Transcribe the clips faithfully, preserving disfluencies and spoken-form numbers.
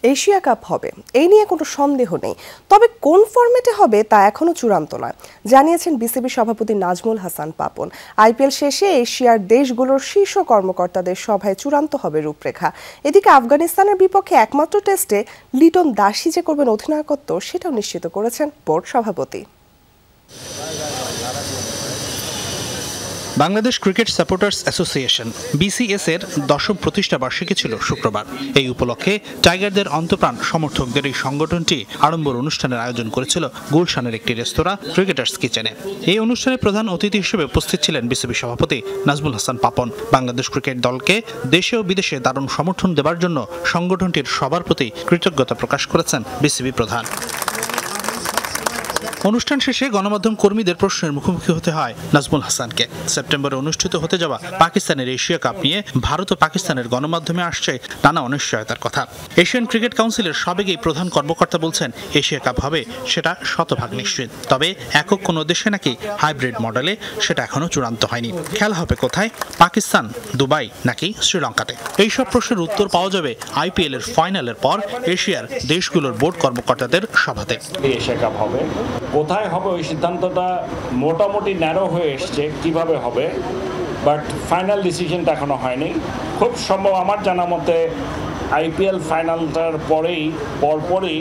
Asia cup হবে এই নিয়ে কোনো সন্দেহ নেই, তবে কোন ফরম্যাটে হবে তা এখনো চূড়ান্ত নয় জানিয়েছেন বিসিবি সভাপতি নাজমুল হাসান পাপন। আইপিএল শেষে এশিয়ার দেশগুলোর শীর্ষ কর্মকর্তাদের সভায় চূড়ান্ত হবে রূপরেখা। এদিকে আফগানিস্তানের বিপক্ষে একমাত্র টেস্টে লিটন দাসই যে করবেন অধিনায়কত্ব সেটাও নিশ্চিত করেছেন বোর্ড সভাপতি। Bangladesh cricket supporters association BCS এর দশম প্রতিষ্ঠা বার্ষিকী ছিল শুক্রবার। এই উপলক্ষে টাইগারদের অন্তপ্রাণ সমর্থকদের এই সংগঠনটি আড়ম্বর অনুষ্ঠানের আয়োজন করেছিল গুলশানের একটি রেস্তোরাঁ ক্রিকেটার্স কিচেনে। এই অনুষ্ঠানে প্রধান অতিথি হিসেবে উপস্থিত ছিলেন বিসিবি সভাপতি নাজমুল হাসান পাপন। বাংলাদেশ ক্রিকেট দলকে দেশে ও বিদেশে দারুণ সমর্থন দেওয়ার জন্য সংগঠনটির সবার প্রতি কৃতজ্ঞতা প্রকাশ করেছেন বিসিবি প্রধান। অনুষ্ঠান শেষে গণমাধ্যম কর্মীদের প্রশ্নের মুখোমুখি হতে হয় নাজমুল হাসানকে। সেপ্টেম্বরে অনুষ্ঠিত হতে যাওয়া পাকিস্তানের এশিয়া কাপ নিয়ে ভারত ও পাকিস্তানের গণমাধ্যমে আসছে নানা অনিশ্চয়তার কথা। এশিয়ান ক্রিকেট কাউন্সিলের সাবেক এই প্রধান কর্মকর্তা বলছেন এশিয়া কাপ হবে সেটা শতভাগ নিশ্চিত, তবে একক কোনো দেশে নাকি হাইব্রিড মডেলে সেটা এখনো চূড়ান্ত হয়নি। খেলা হবে কোথায়, পাকিস্তান, দুবাই নাকি শ্রীলঙ্কাতে? এইসব প্রশ্নের উত্তর পাওয়া যাবে আইপিএল এর ফাইনালের পর এশিয়ার দেশগুলোর বোর্ড কর্মকর্তাদের সভাতে। এশিয়া কাপ হবে কোথায় হবে ওই সিদ্ধান্তটা মোটামুটি ন্যারো হয়ে এসছে কিভাবে হবে, বাট ফাইনাল ডিসিশনটা এখনো হয়নি। খুব সম্ভব আমার জানা মতে আইপিএল ফাইনালটার পরেই পরপরই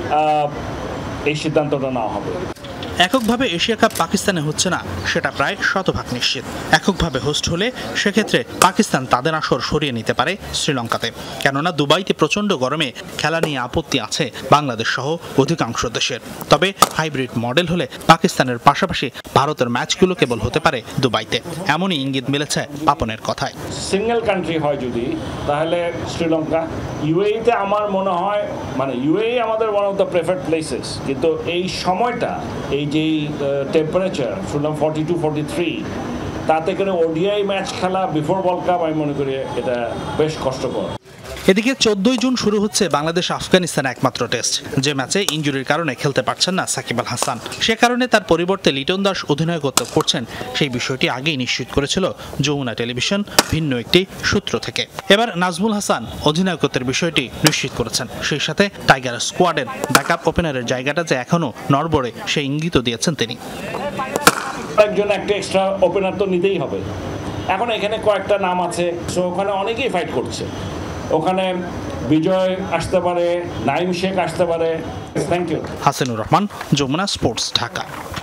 এই সিদ্ধান্তটা নেওয়া হবে। এককভাবে এশিয়া কাপ পাকিস্তানে হচ্ছে না সেটা প্রায় শতভাগ নিশ্চিত। এককভাবে হোস্ট হলে সেক্ষেত্রে পাকিস্তান তাদের আসর সরিয়ে নিতে পারে শ্রীলঙ্কাতে, কেননা দুবাইতে প্রচণ্ড গরমে খেলা নিয়ে আপত্তি আছে বাংলাদেশ সহ অধিকাংশ দেশের। তবে হাইব্রিড মডেল হলে পাকিস্তানের পাশাপাশি ভারতের ম্যাচগুলো কেবল হতে পারে দুবাইতে, এমনই ইঙ্গিত মিলেছে পাপনের কথায়। সিঙ্গেল কান্ট্রি হয় যদি তাহলে শ্রীলঙ্কা, ইউএইতে আমার মনে হয় মানে ইউএই আমাদের one of the preferred places, কিন্তু এই সময়টা এই যে টেম্পারেচার শুনলাম ফর্টি টু ফর্টি থ্রি, তাতে করে ওডিআই ম্যাচ খেলা বিফোর ওয়ার্ল্ড কাপ আমি মনে করি এটা বেশ কষ্টকর। এদিকে চোদ্দই জুন শুরু হচ্ছে বাংলাদেশ আফগানিস্তান একমাত্র টেস্ট, যে ম্যাচে ইনজুরির কারণে খেলতে পারছেন না সাকিব আল হাসান। সে কারণে তার পরিবর্তে লিটন দাস অধিনায়কত্ব করছেন, সেই বিষয়টি আগেই নিশ্চিত করেছিল যমুনা টেলিভিশন ভিন্ন একটি সূত্র থেকে। এবার নাজমুল হাসান অধিনায়কত্বের বিষয়টি নিশ্চিত করেছেন, সেই সাথে টাইগার স্কোয়াডের ব্যাকআপ ওপেনারের জায়গাটা যে এখনো নড়বড়ে সেই ইঙ্গিতও দিয়েছেন তিনি। একজন একটা এক্সট্রা ওপেনার তো নিতেই হবে। এখন এখানে কয়েকটা নাম আছে, সো ওখানে অনেকেই ফাইট করছে। ওখানে বিজয় আসতে পারে, নাইম শেখ আসতে পারে। Thank you. Hasanur Rahman, Jamuna sports, Dhaka.